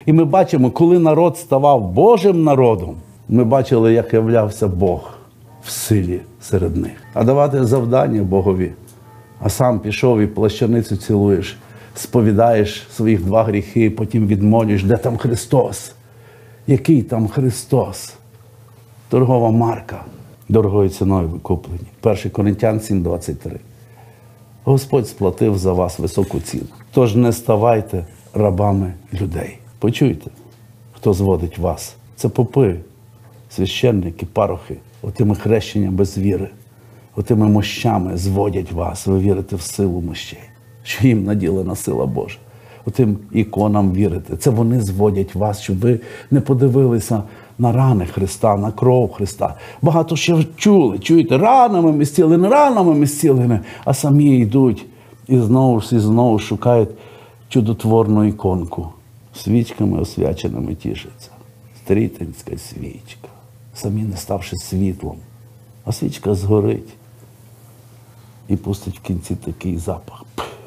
І ми бачимо, коли народ ставав Божим народом, ми бачили, як являвся Бог в силі серед них. А давати завдання Богові, а сам пішов і плащаницю цілуєш, сповідаєш своїх 2 гріхи, потім відмолюєш, де там Христос? Який там Христос? Торгова марка, дорогою ціною викуплені. 1 Коринтян 7:23. Господь сплатив за вас високу ціну. Тож не ставайте рабами людей. Почуйте, хто зводить вас. Це попи, священники, парохи, отими хрещенням без віри, отими мощами зводять вас. Ви вірите в силу мощей, що їм наділена сила Божа. Отим іконам вірите. Це вони зводять вас, щоб ви не подивилися на рани Христа, на кров Христа. Багато ще чули, чуєте, ранами ми зцілені, не ранами ми зцілені, а самі йдуть і знову шукають чудотворну іконку. Свічками освяченими тішаться. Стрітинська свічка. Самі не ставши світлом. А свічка згорить і пустить в кінці такий запах.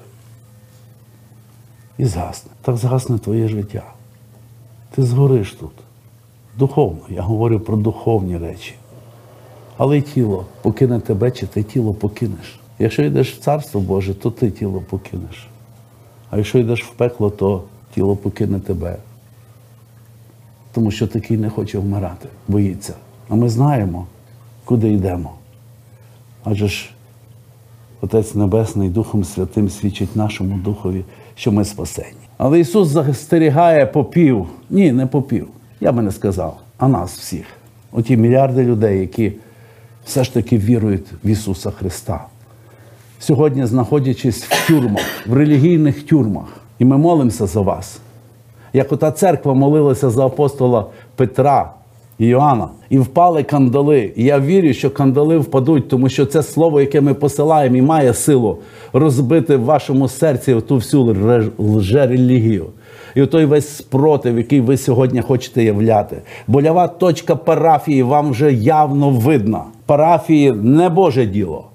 І згасне. Так згасне твоє життя. Ти згориш тут. Духовно. Я говорю про духовні речі. Але й тіло покине тебе, чи ти тіло покинеш. Якщо йдеш в Царство Боже, то ти тіло покинеш. А якщо йдеш в пекло, то тіло покине тебе. Тому що такий не хоче вмирати, боїться. А ми знаємо, куди йдемо. Адже ж Отець Небесний Духом Святим свідчить нашому Духові, що ми спасені. Але Ісус застерігає попів. Ні, не попів. Я би не сказав. А нас всіх. Оті мільярди людей, які все ж таки вірують в Ісуса Христа. Сьогодні, знаходячись в тюрмах, в релігійних тюрмах, і ми молимося за вас. Як ота церква молилася за апостола Петра і Йоанна, і впали кандали. І я вірю, що кандали впадуть, тому що це слово, яке ми посилаємо, і має силу розбити в вашому серці ту всю лжерелігію. І отой весь спротив, який ви сьогодні хочете являти. Больова точка парафії вам вже явно видна. Парафії – не Боже діло.